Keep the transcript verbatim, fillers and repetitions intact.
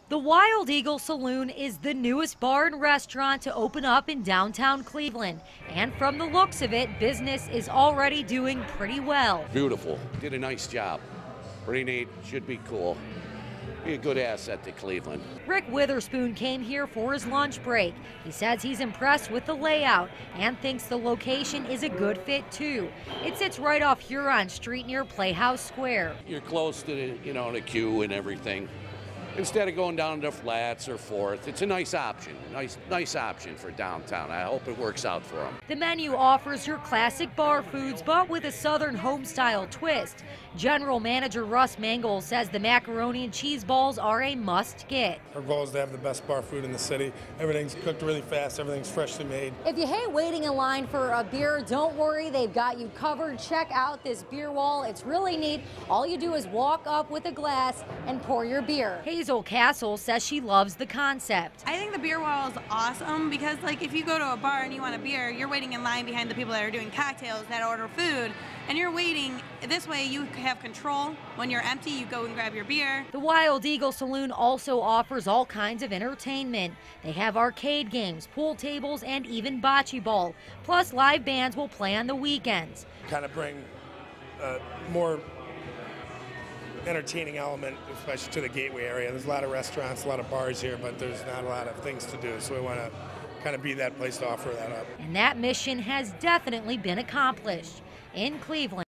The Wild Eagle Saloon is the newest bar and restaurant to open up in downtown Cleveland. And from the looks of it, business is already doing pretty well. Beautiful. Did a nice job. Pretty neat. Should be cool. Be a good asset to Cleveland. Rick Witherspoon came here for his lunch break. He says he's impressed with the layout and thinks the location is a good fit too. It sits right off Huron Street near Playhouse Square. You're close to the, you know, the queue and everything. Instead of going down to Flats or Fourth, it's a nice option. Nice, nice option for downtown. I hope it works out for them. The menu offers your classic bar foods, but with a Southern home-style twist. General Manager Russ Mangold says the macaroni and cheese balls are a must-get. Our goal is to have the best bar food in the city. Everything's cooked really fast. Everything's freshly made. If you hate waiting in line for a beer, don't worry. They've got you covered. Check out this beer wall. It's really neat. All you do is walk up with a glass and pour your beer. Hazel Castle says she loves the concept. I think the beer wall is awesome because, like, if you go to a bar and you want a beer, you're waiting in line behind the people that are doing cocktails, that order food, and you're waiting. This way you have control. When you're empty, you go and grab your beer. The Wild Eagle Saloon also offers all kinds of entertainment. They have arcade games, pool tables, and even bocce ball. Plus, live bands will play on the weekends. Kind of bring uh, more entertaining element, especially to the Gateway area. There's a lot of restaurants, a lot of bars here, but there's not a lot of things to do. So we want to kind of be that place to offer that up. And that mission has definitely been accomplished. In Cleveland.